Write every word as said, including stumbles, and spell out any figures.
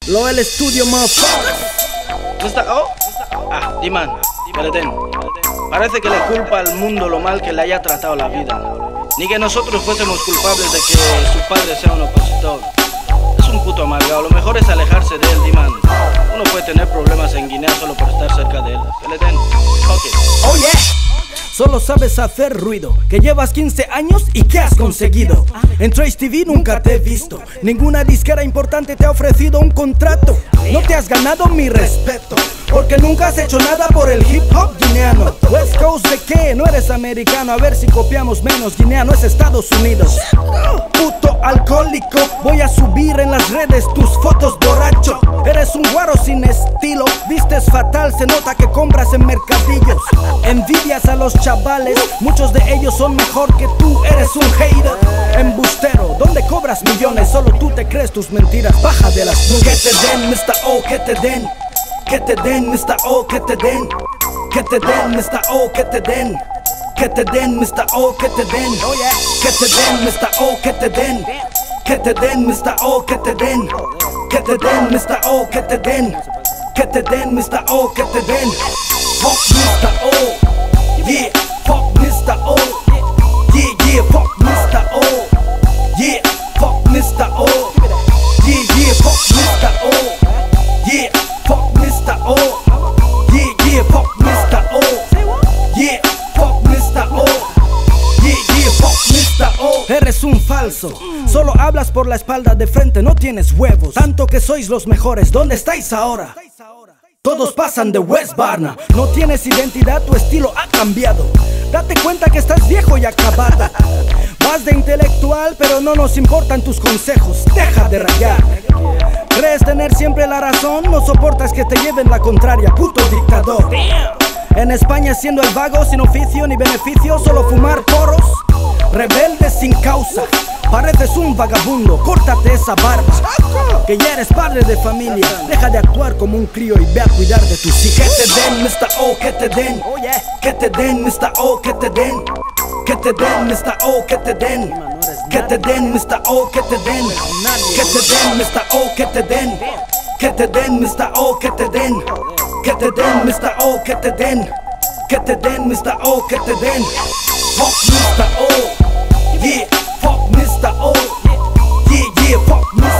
Lo el estudio, motherfucker. ¿mister O? Ah, D-Man, Peretén. Parece que le culpa al mundo lo mal que le haya tratado la vida. Ni que nosotros fuésemos culpables de que su padre sea un opositor. Es un puto amargado, lo mejor es alejarse de él, D-Man. Uno puede tener problemas en Guinea solo por estar cerca de él. Peretén, okay. Oh yeah. Solo sabes hacer ruido, que llevas quince años y ¿qué has conseguido? En Trace T V nunca te he visto, ninguna disquera importante te ha ofrecido un contrato. No te has ganado mi respeto, porque nunca has hecho nada por el hip hop guineano. West Coast de qué, no eres americano, a ver si copiamos menos. Guinea no es Estados Unidos. Puto alcohólico, voy a subir en las redes tus fotos borracho. Eres un guaro sin estilo, vistes fatal, se nota que compras en mercadillos. Envidias a los chavales, muchos de ellos son mejor que tú, eres un hater. Embustero, donde cobras millones, solo tú te crees tus mentiras, baja de las nubes. Que te den, mister O, que te den. Que te den, mister O, que te den. Que te den, mister O, que te den. Que te den, mister O, que te den. Que te den, mister O, que te den. Que te den, mister O, que te den. Que te den, mister O, que te den. Que te den, mister O, que te den. Fuck mister O, yeah, fuck mister O, yeah, yeah, fuck mister O, yeah, fuck mister O, yeah, yeah, fuck mister O, yeah, fuck mister O, yeah, yeah, fuck mister O, yeah, fuck mister O, yeah, yeah, fuck mister O. Eres un falso, solo hablas por la espalda, de frente no tienes huevos. Tanto que sois los mejores, ¿dónde estáis ahora? Todos pasan de West Barna, no tienes identidad, tu estilo ha cambiado. Date cuenta que estás viejo y acabado. Vas de intelectual, pero no nos importan tus consejos, deja de rayar. Crees tener siempre la razón, no soportas que te lleven la contraria, puto dictador. En España siendo el vago, sin oficio ni beneficio, solo fumar porros. Rebelde sin causa, pareces un vagabundo, córtate esa barba. Que ya eres padre de familia, deja de actuar como un crío y ve a cuidar de tus hijos. Que te den, mister O, que te den. Que te den, mister O, que te den. Que te den, mister O, que te den. Que te den, mister O, que te den. Que te den, mister O, que te den. Que te den, mister O, que te den. Que te den, mister O, que te den. Que te den, mister O, que te den. Fuck mister O, yeah, fuck mister O, yeah, yeah, fuck mister O.